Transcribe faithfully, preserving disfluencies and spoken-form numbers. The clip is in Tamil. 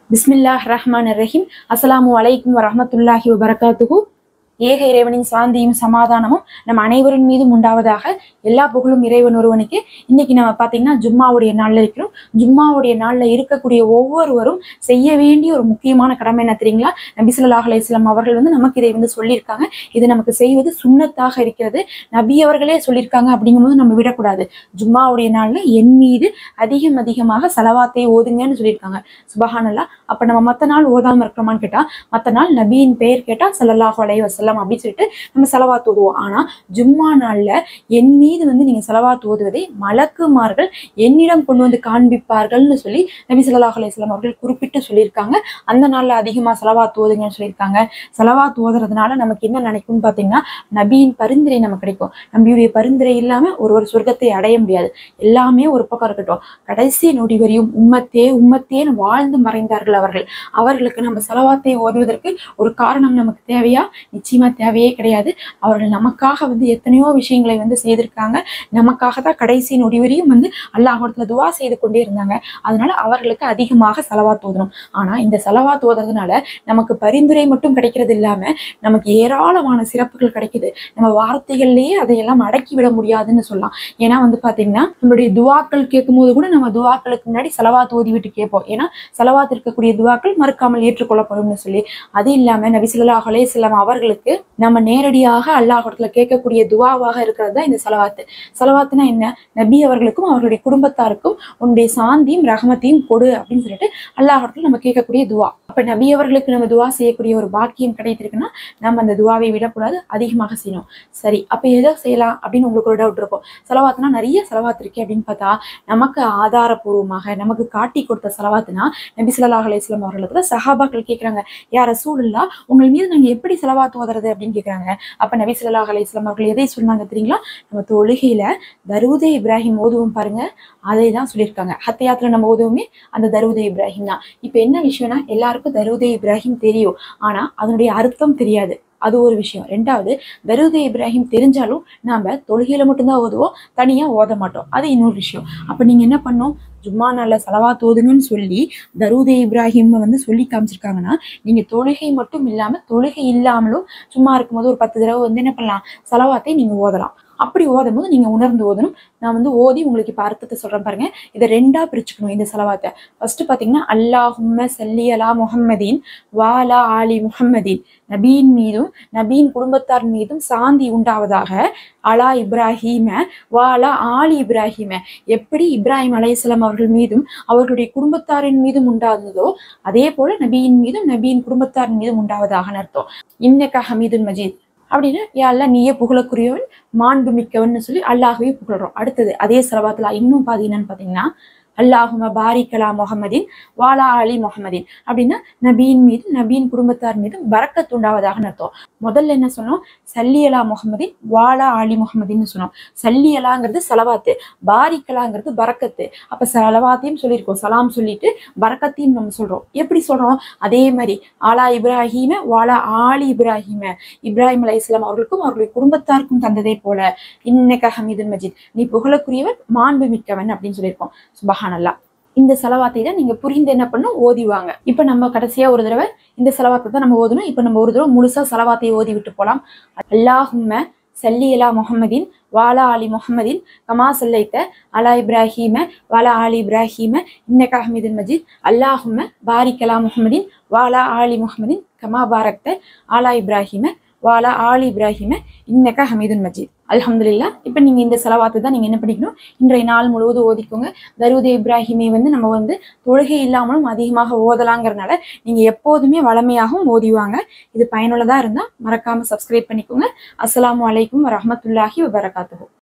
பிஸ்மில்லாஹ் ரஹ்மான் ரஹீம். அஸ்ஸலாமு அலைக்கும் வரஹ்மத்துல்லாஹி வபரகாத்துஹு. ஏக இறைவனின் சாந்தியும் சமாதானமும் நம் அனைவரின் மீதும் உண்டாவதாக. எல்லா புகழும் இறைவன் ஒருவனுக்கு. இன்னைக்கு நம்ம பார்த்தீங்கன்னா ஜும்மாவுடைய நாளில் இருக்கிறோம். ஜும்மாவுடைய நாளில் இருக்கக்கூடிய ஒவ்வொருவரும் செய்ய வேண்டிய ஒரு முக்கியமான கடமை என்ன தெரியுங்களா? நபி ஸல்லல்லாஹு அலைஹி வஸல்லம் அவர்கள் வந்து நமக்கு இதை வந்து சொல்லியிருக்காங்க. இது நமக்கு செய்வது சுன்னத்தாக இருக்கிறது. நபி அவர்களே சொல்லியிருக்காங்க. அப்படிங்கும்போது நம்ம விடக்கூடாது. ஜும்மாவுடைய நாளில் என் மீது அதிகம் அதிகமாக சலவாத்தை ஓதுங்கன்னு சொல்லியிருக்காங்க. சுபஹானல்லாஹ். அப்ப நம்ம மற்ற நாள் ஓதாம இருக்கிறோமான்னு கேட்டா, மற்ற நாள் நபியின் பெயர் கேட்டா ஸல்லல்லாஹு அலைஹி வஸல்லம் அப்படின்னு சொல்லிட்டு நம்ம சலவாத் ஓதுவோம். ஆனா ஜும்மா நாள்ல என் மீது வந்து நீங்க சலவாத் ஓதுவதை மலக்குமார்கள் என்னிடம் கொண்டு வந்து காண்பிப்பார்கள்னு சொல்லி நபி ஸல்லல்லாஹு அலைஹி வஸல்லம் அவர்கள் குறிப்பிட்டு சொல்லியிருக்காங்க. அந்த நாள்ல அதிகமா சலவாத் ஓதுங்கன்னு சொல்லியிருக்காங்க. சலவாத் ஓதுறதுனால நமக்கு என்ன நினைக்கும்னு பாத்தீங்கன்னா, நபியின் பரிந்துரை நமக்கு கிடைக்கும். நபியுடைய பரிந்துரை இல்லாம ஒரு ஒரு சொர்க்கத்தை அடைய முடியாது. எல்லாமே ஒரு பக்கம் இருக்கட்டும், கடைசி நொடி வரையும் உம்மத்தே உம்மத்தேன்னு வாழ்ந்து மறைந்தார்கள் அவர்கள். அவர்களுக்கு நம்ம சலவாத்தை ஓதுவதற்கு ஒரு காரணம் நமக்கு தேவையா? நிச்சயமா தேவையே கிடையாது. அவர்கள் நமக்காக வந்து எத்தனையோ விஷயங்களை வந்து செய்திருக்காங்க. நமக்காக தான் கடைசி நொடி வரையும் வந்து அல்லாஹ்விடத்துல துவா செய்து கொண்டே இருந்தாங்க. அதனால அவர்களுக்கு அதிகமாக சலவாத் ஓதணும். ஆனா இந்த சலவாத் ஓதுறதுனால நமக்கு பரிந்துரை மட்டும் கிடைக்கிறது இல்லாம நமக்கு ஏராளமான சிறப்புகள் கிடைக்குது. நம்ம வார்த்தைகள்லயே அதையெல்லாம் அடக்கி விட முடியாதுன்னு சொல்லலாம். ஏன்னா வந்து பாத்தீங்கன்னா, நம்மளுடைய துவாக்கள் கேட்கும் போது கூட நம்ம துவாக்களுக்கு முன்னாடி சலவாத் ஓதி விட்டு கேட்போம். ஏன்னா சலவாத் இருக்கக்கூடிய துவாக்கள் மறுக்காமல் ஏற்றுக்கொள்ளப்படும்னு சொல்லி. அது இல்லாம நபி ஸல்லல்லாஹு அலைஹி வஸல்லம் அவர்களுக்கு நம்ம நேரடியாக அல்லாஹ்விடத்துல கேட்கக்கூடிய துவாவாக இருக்கிறது தான் இந்த சலவாத்து. சலவாத்துனா என்ன? நபி அவர்களுக்கும் அவர்களுடைய குடும்பத்தாருக்கும் உன்னுடைய சாந்தியும் ரஹமத்தையும் கொடு அப்படின்னு சொல்லிட்டு அல்லாஹ்விடத்துல நம்ம கேட்கக்கூடிய துவா. அப்ப நபி அவர்களுக்கு நம்ம துவா செய்யக்கூடிய ஒரு பாக்கியம் கிடைத்திருக்குன்னா நம்ம அந்த துவாவை விடக்கூடாது, அதிகமாக செய்யணும். சரி, அப்ப எதை செய்யலாம் அப்படின்னு உங்களுக்கு ஒரு டவுட் இருக்கும். சலவாத்துனா நிறைய சலவாத் இருக்கு அப்படின்னு பார்த்தா, நமக்கு ஆதாரபூர்வமாக நமக்கு காட்டி கொடுத்த சலவாத்துனா நபி ஸல்லல்லாஹு அலைஹி வஸல்லம் அவர்களுக்கு சஹாபாக்கள் கேட்கிறாங்க, யா ரசூலுல்லாஹ், உங்கள் மீது நாங்க எப்படி சலவாத் ஓதுறது அப்படின்னு கேட்கிறாங்க. அப்ப நபி ஸல்லல்லாஹு அலைஹி வஸல்லம் அவர்கள் எதை சொன்னாங்க தெரியுங்களா? நம்ம தொழுகையில தரூதே இப்ராஹிம் ஓதுவோம் பாருங்க, அதை தான் சொல்லியிருக்காங்க. ஹத்தியாத்துல நம்ம ஓதுவோமே அந்த தரூதே இப்ராஹிம் தான். இப்ப என்ன விஷயம்னா, எல்லாருக்கும் தரூதே இப்ராஹிம் தெரியும், ஆனா அதனுடைய அர்த்தம் தெரியாது. அது ஒரு விஷயம். ரெண்டாவது, தரூதே இப்ராஹிம் தெரிஞ்சாலும் நாம தொழுகையில மட்டும்தான் ஓதுவோம், தனியா ஓத மாட்டோம். அது இன்னொரு விஷயம். அப்ப நீங்க என்ன பண்ணணும்? ஜும்மா நாள்ல சலவாத் ஓதுங்கன்னு சொல்லி தரூதே இப்ராஹிம் வந்து சொல்லி காமிச்சிருக்காங்கன்னா, நீங்க தொழுகை மட்டும் இல்லாம தொழுகை இல்லாமலும் சும்மா இருக்கும்போது ஒரு பத்து தடவை வந்து என்ன பண்ணலாம், சலவாத்தை நீங்க ஓதலாம். அப்படி ஓதும் போது நீங்க உணர்ந்து ஓதணும். நான் வந்து ஓதி உங்களுக்கு இப்ப அர்த்தத்தை சொல்றேன் பாருங்க. இதை ரெண்டா பிரிச்சுக்கணும் இந்த சலவாத்தை. ஃபர்ஸ்ட் பாத்தீங்கன்னா, அல்லாஹும்ம ஸல்லி அலா முஹம்மதீன் வாலா ஆலி முஹம்மதீன், நபியின் மீதும் நபியின் குடும்பத்தார் மீதும் சாந்தி உண்டாவதாக, அலா இப்ராஹிம வாலா ஆலி இப்ராஹிம, எப்படி இப்ராஹிம் அலைஹிஸ்ஸலாம் அவர்கள் மீதும் அவர்களுடைய குடும்பத்தாரின் மீதும் உண்டாததோ அதே போல நபியின் மீதும் நபியின் குடும்பத்தாரின் மீதும் உண்டாவதாக அர்த்தம். இன்னக ஹமீதுன் மஜீத் அப்படின்னு, யா அல்லாஹ் நீயே புகழக்குரியவன் மாண்பு மிக்கவன் சொல்லி அல்லாஹ்வே புகழ்றோம். அடுத்தது அதே சலவாத்துல இன்னும் பாதி என்னன்னு பாத்தீங்கன்னா, அல்லாஹும்ம பாரிக் அலா முஹம்மதீன் வாலா அலி முஹம்மதீன் அப்படின்னா, நபியின் மீது நபியின் குடும்பத்தார் மீது பரக்கத் உண்டாவதாக அர்த்தம். முதல்ல என்ன சொன்னோம்? சல்லி அலா முஹம்மதீன் வாலா அலி முஹம்மதீன்னு சொன்னோம். சல்லி அலாங்கிறது சலவாத்து, பாரிக் அலாங்கிறது பரக்கத்து. அப்ப சலவாத்தையும் சொல்லியிருக்கோம், சலாம் சொல்லிட்டு பரக்கத்தையும் நம்ம சொல்றோம். எப்படி சொல்றோம்? அதே மாதிரி ஆலா இப்ராஹிம வாலா ஆலி இப்ராஹிம, இப்ராஹிம் அலைஹிஸ்ஸலாம் அவர்களுக்கும் அவர்களுடைய குடும்பத்தாருக்கும் தந்ததே போல, இன்னக ஹமீதுன் மஜீத், நீ புகழக்குரியவன் மாண்பு மிக்கவன் அப்படின்னு சொல்லியிருக்கோம். சுபஹான் அல்லாஹ். இந்த சலவாத்தை தான் நீங்க புரிந்து என்ன பண்ணும், ஓதிவாங்க. இப்ப நம்ம கடைசியா ஒரு தடவை இந்த சலவாத்தை தான் நம்ம ஓதணும். இப்ப நம்ம ஒரு தடவை முழுசா சலவாத்தை ஓதி விட்டு போலாம். அல்லாஹும்ம ஸல்லி அலா முஹம்மதீன் வாலா ஆலி முஹம்மதீன் கமா ஸல்லைத அலா இப்ராஹிம வாலா ஆலி இப்ராஹிம இன்னக ஹமீதுன் மஜீத், அல்லாஹும்ம பாரிக் அலா முஹம்மதீன் வாலா ஆலி முஹம்மதீன் கமா பாரக்த அலா இப்ராஹிம வாலா ஆலி இப்ராஹிம இன்னக ஹமீதுன் மஜீத். அல்ஹம்துலில்லாஹ். இப்போ நீங்க இந்த சலவாத்தை தான் நீங்க என்ன பண்ணிக்கணும், இன்றைய நாள் முழுவதும் ஓதிக்கோங்க. தரூதே இப்ராஹிமை வந்து நம்ம வந்து தொழுகை இல்லாமலும் அதிகமாக ஓதலாங்கிறதுனால நீங்க எப்போதுமே வளமையாகவும் ஓதிவாங்க. இது பயனுள்ளதா இருந்தா மறக்காம சப்ஸ்கிரைப் பண்ணிக்கோங்க. அஸ்ஸலாமு அலைக்கும் வரஹ்மத்துல்லாஹி வபரகாத்துஹு.